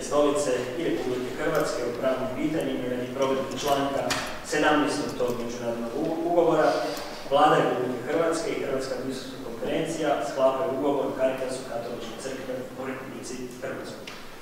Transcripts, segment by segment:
stolice i Republike Hrvatske o pravnim pitanjima i radi provedbe članka 17. tog međunarodnog ugovora, Vlada Republike Hrvatske i Hrvatska biskupska konferencija sklapaju ugovor Caritasu Katoličke Crkve u Republici Hrvatskoj.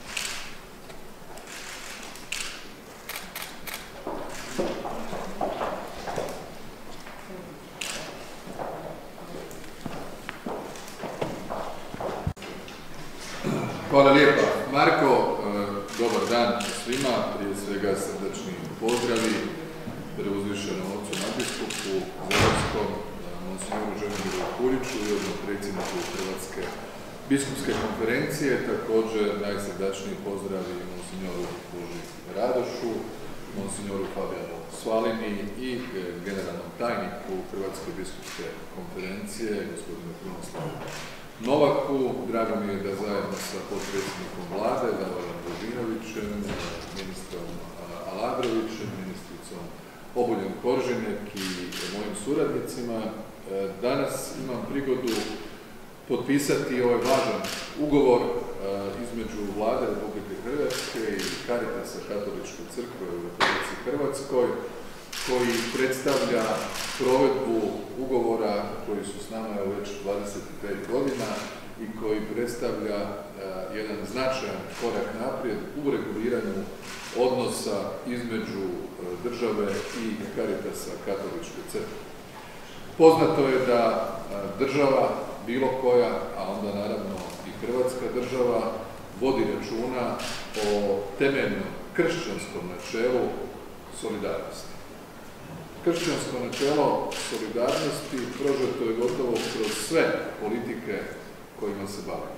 Hvala lijepa. Marko, dobar dan svima, prije svega srdačni pozdravi preuzvišenom ocu nadbiskupu Zagrebskom, monsignoru Želimiru Puljiću i odmah predsjedniku Hrvatske biskupske konferencije, također najsrdačniji pozdravi monsignoru Radošu, monsignoru Fabijanu Svalini i generalnom tajniku Hrvatske biskupske konferencije, gospodinu Krunoslavu Novaku. Drago mi je da zajedno sa potpredsjednikom Vlade, Božinovićem, ministrom Aladrovićem, ministricom Obuljen Koržinek i mojim suradnicima danas imam prigodu potpisati ovaj važan ugovor između Vlade Republike Hrvatske i Caritasa Katoličke Crkve u Republici Hrvatskoj, koji predstavlja provedbu ugovora koji su s nama već 25 godina i koji predstavlja jedan značajan korak naprijed u reguliranju odnosa između države i Caritasa Katoličke Crkve. Poznato je da država, bilo koja, a onda naravno i Hrvatska država, vodi računa o temeljnom kršćanskom načelu solidarnosti. Kršćansko načelo solidarnosti prožeto je gotovo kroz sve politike kojima se bavimo.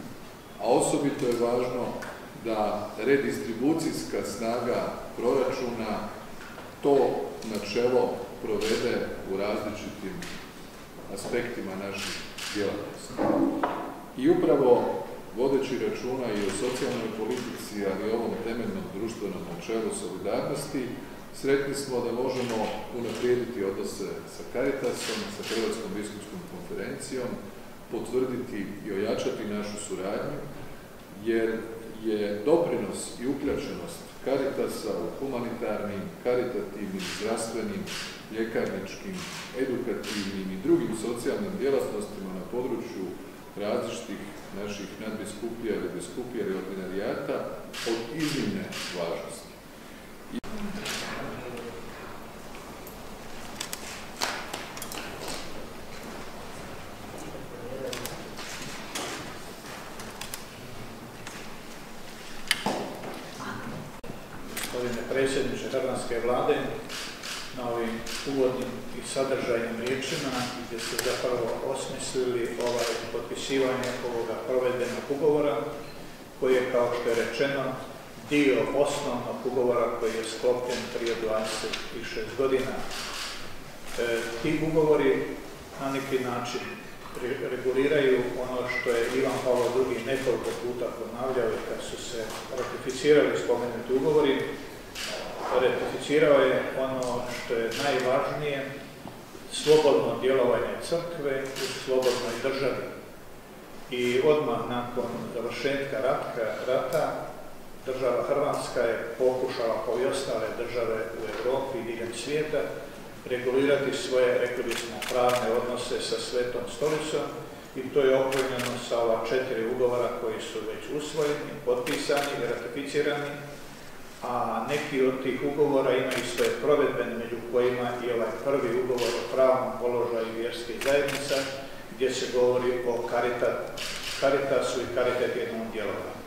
A osobito je važno da redistribucijska snaga proračuna to načelo provede u različitim aspektima naših djelatnosti. I upravo vodeći računa i o socijalnoj politici, ali i ovom temeljnom društvenom načelu solidarnosti, sretni smo da možemo unaprijediti odnose sa Caritasom, sa Hrvatskom biskupskom konferencijom, potvrditi i ojačati našu suradnju, jer je doprinos i uključenost Caritasa u humanitarnim, karitativnim, zdravstvenim, ljekarničkim, edukativnim i drugim socijalnim djelatnostima na području različitih naših nadbiskupija ili biskupija ili ordinarijata od iznimne važnosti. Gospodine predsjedniče Hrvatske Vlade, na ovim uvodnim i sadržajnim riječima gdje ste zapravo osmislili potpisivanje ovoga provedbenog ugovora, koji je, kao što je rečeno, dio osnovnog ugovora koji je sklopljen prije 26 godina. Ti ugovori na neki način reguliraju ono što je Ivan Pavao II nekoliko puta ponavljao i kad su se ratificirali spomenuti ugovori. Ratificirao je ono što je najvažnije, slobodno djelovanje crkve u slobodnoj državi. I odmah nakon završetka rata država Hrvatska je pokušala, kao i ostale države u Europi i diljem svijeta, regulirati svoje, rekli bismo, pravne odnose sa Svetom stolicom, i to je opremljeno sa ova 4 ugovora koji su već usvojeni, potpisani i ratificirani, a neki od tih ugovora imaju svoje provedbene, među kojima i ovaj prvi ugovor o pravnom položaju vjerskih zajednica, gdje se govori o Caritasu i karitativnom djelovanju.